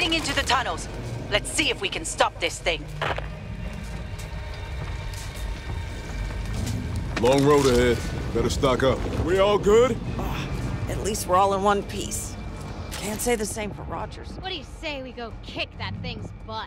heading into the tunnels. Let's see if we can stop this thing. Long road ahead. Better stock up. We all good? At least we're all in one piece. Can't say the same for Rogers. What do you say we go kick that thing's butt?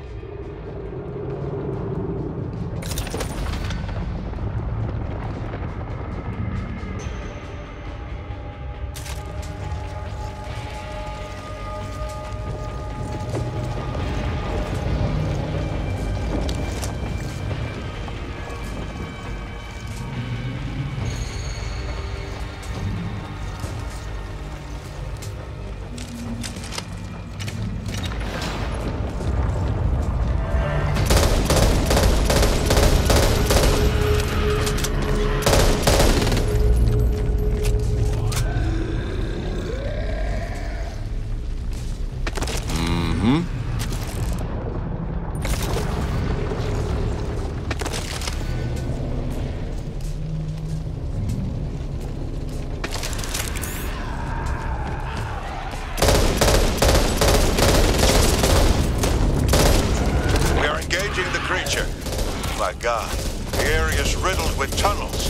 My God, the area's riddled with tunnels.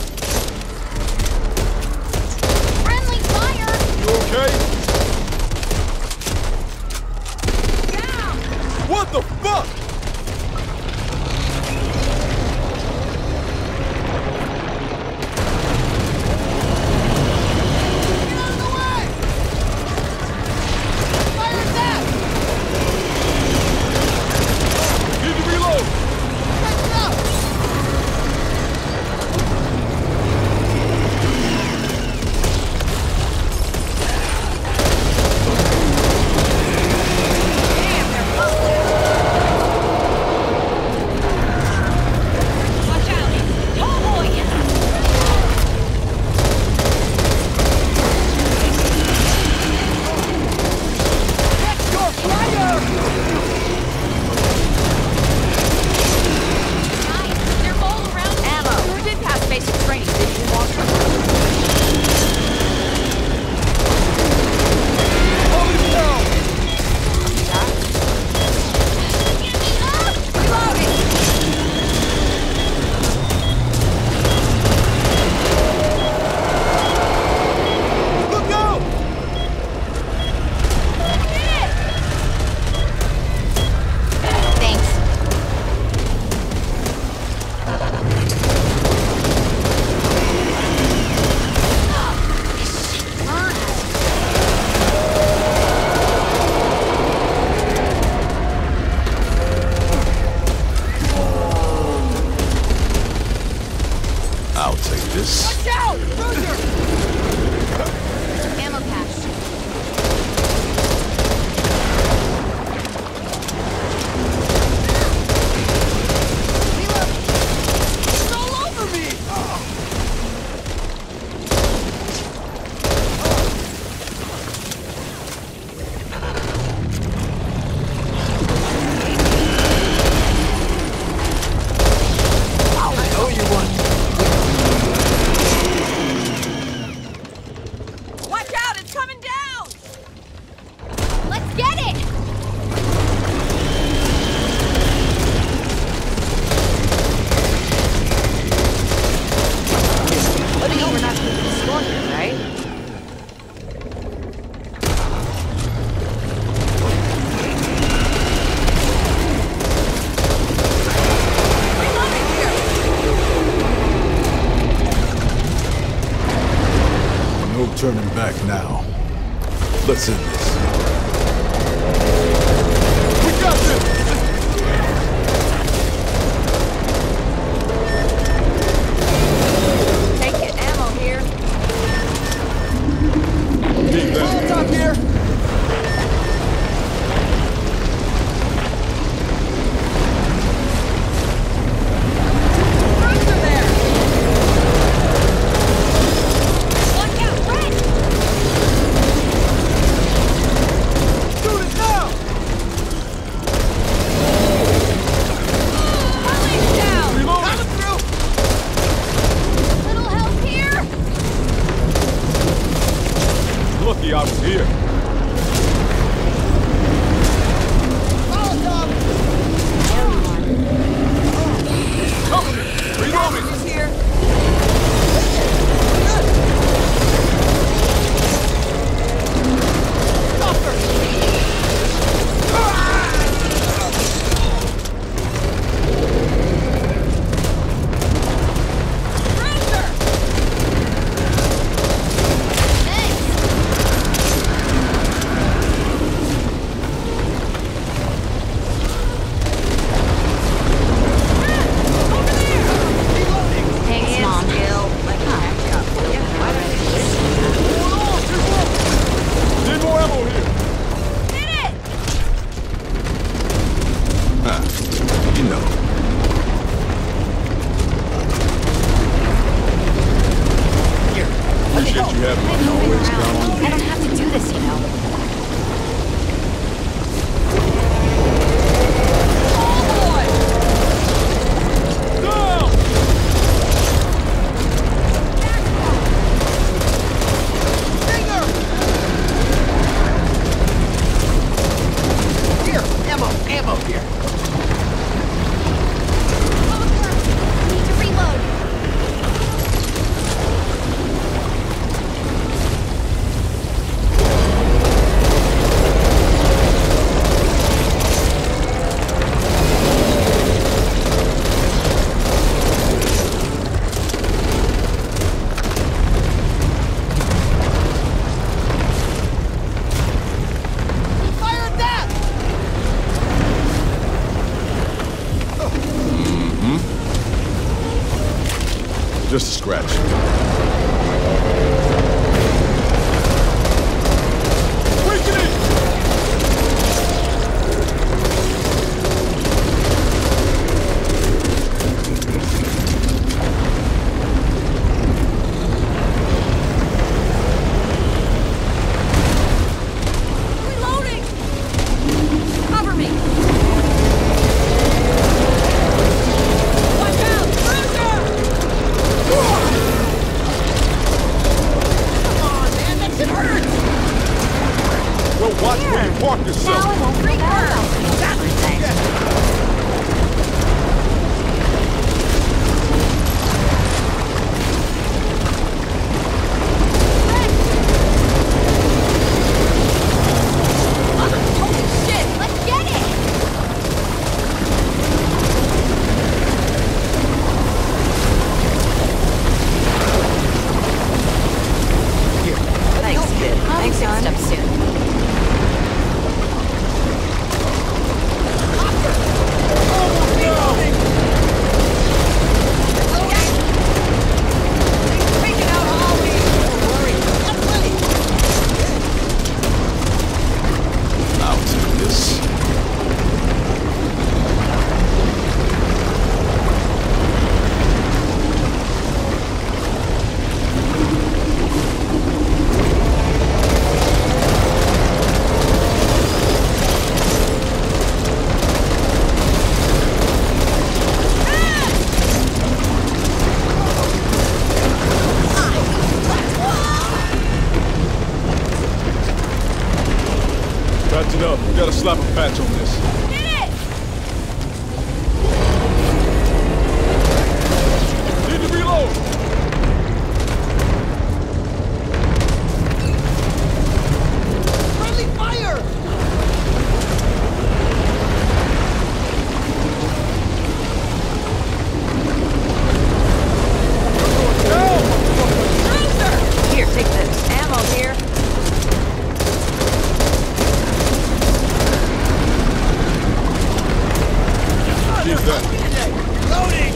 Friendly fire! You okay? Down! What the fuck? Get out of the way! Fire's out! Need to reload! Catch it up! Watch out! Tall boy! Catch your fire! Guys, they're all around Ammo! We did pass basic training, didn't you, Walker? Hold it down! Get me up! Reloading! Look out! Thanks. I'll take this. Watch out! Roger! Ammo cache. It's all over me! I owe you one. Watch out! It's coming down! Let's get it! Letting over not to be distorted, right? Reloading here! No turning back now. Let's end this. We got this! Take it, ammo here. Need that. Top here! Roger there! Watch out, Red! Shoot it now! Holly's down! Coming through! Little help here! Lucky I was here. moving around. I don't have to do this, you know. Ammo here. Need to reload. Just a scratch. Reloading! Cover me! Watch out! Well, watch where you park yourself. Now it won't break her! Holy shit! Let's get it! Thanks, kid. Thanks, son. Step soon. I'll take this. Patch it up. We gotta slap a patch on this. Get it! Need to reload. Friendly fire! Here, take this. Ammo here. Use that. Loading!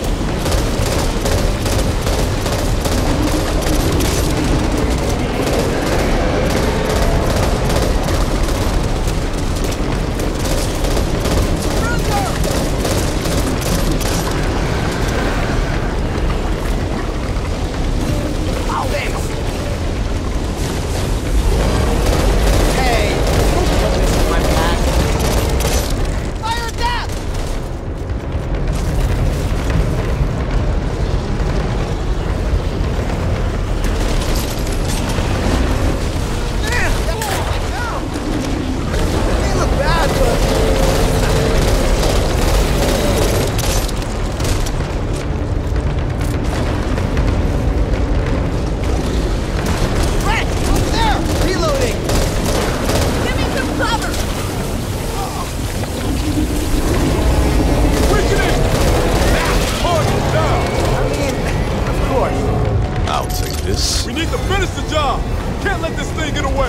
We need to finish the job! Can't let this thing get away!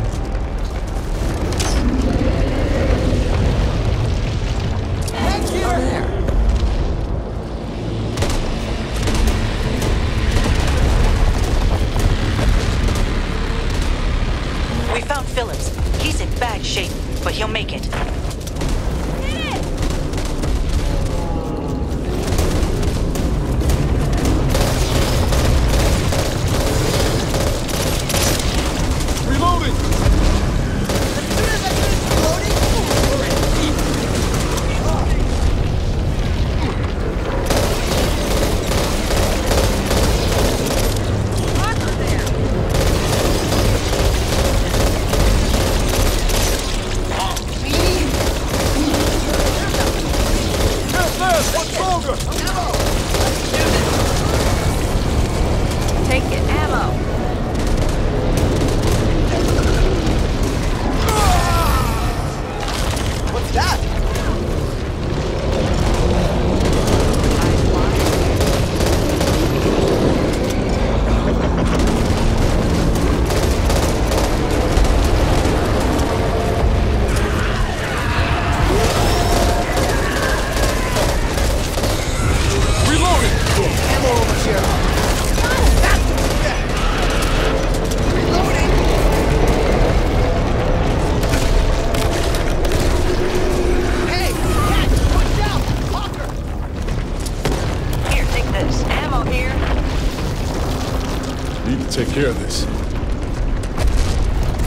We found Phillips. He's in bad shape, but he'll make it.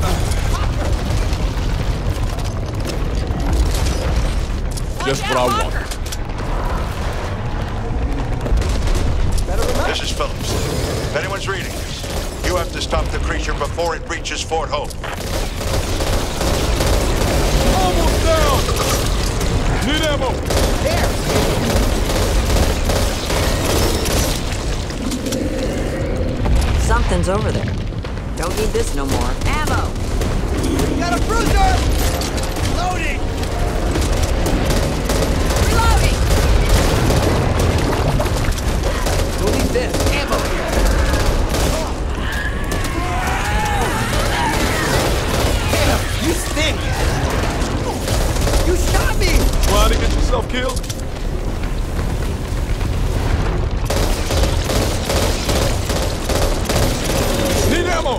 Just what I want. This is Phillips. If anyone's reading this, you have to stop the creature before it reaches Fort Hope. Almost down! Need ammo! Something's over there. Don't need this no more. Ammo! Got a bruiser! Loading! Reloading! We'll need this. Ammo here. Damn, you stink! You shot me! Trying to get yourself killed? Need ammo!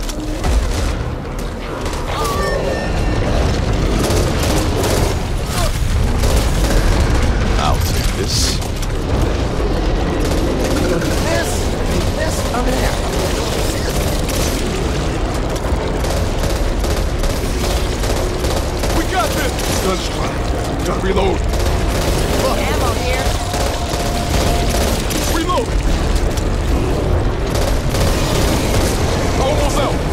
I'll take this. This over there. We got this! Gunshot. Gotta reload. Ammo here. Reload! Almost out.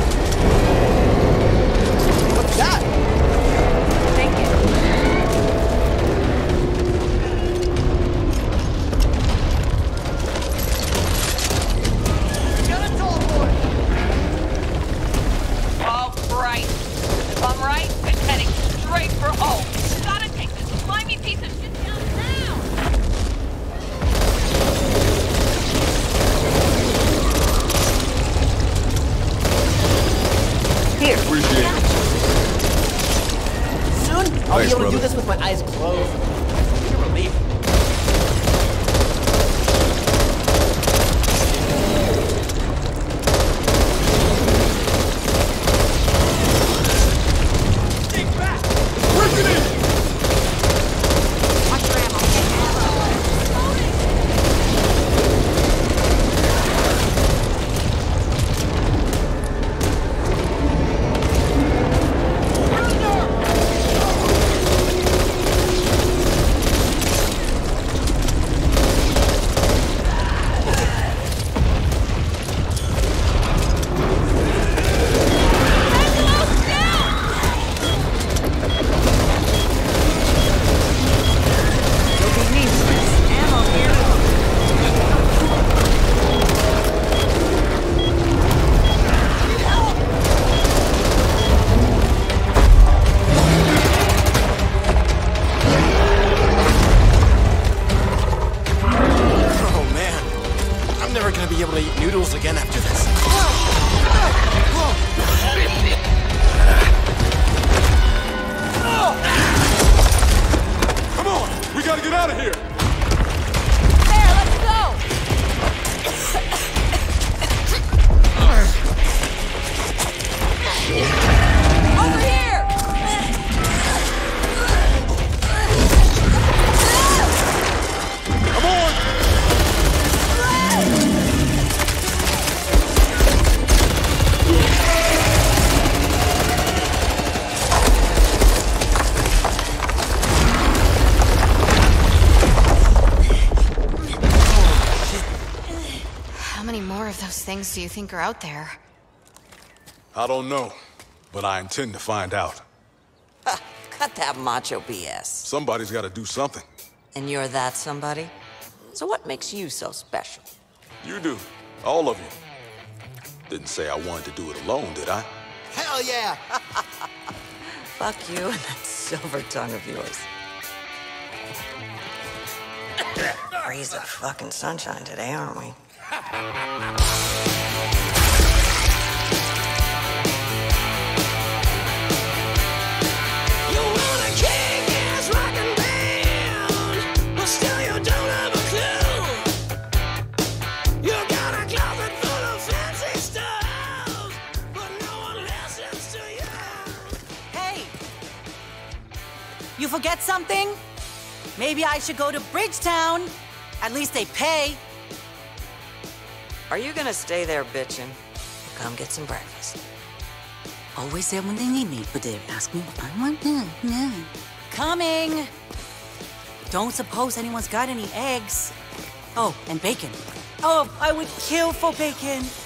What's that? Thank you. Got a tall boy! All right. If I'm right, it's heading straight for home. Gotta take this slimy piece of shit down now! Here. Appreciate it. Soon, I'll Thanks, be able to do brother. this with my eyes closed. Be a relief. Think back! Break it in! Watch your ammo. You'll be neat. Ammo here. Oh man, I'm never gonna be able to eat noodles again after this. Come on! We gotta get out of here! There, let's go! Over here! Come on! How many more of those things do you think are out there? I don't know, but I intend to find out. Cut that macho BS. Somebody's gotta do something. And you're that somebody? So what makes you so special? You do. All of you. Didn't say I wanted to do it alone, did I? Hell yeah! Fuck you and that silver tongue of yours. Raise the fucking sunshine today, aren't we? Hey! You forget something? Maybe I should go to Bridgetown. At least they pay. Are you gonna stay there bitching? Or come get some breakfast? Always there when they need me, but they ask me what I want. Coming! Don't suppose anyone's got any eggs. Oh, and bacon. Oh, I would kill for bacon.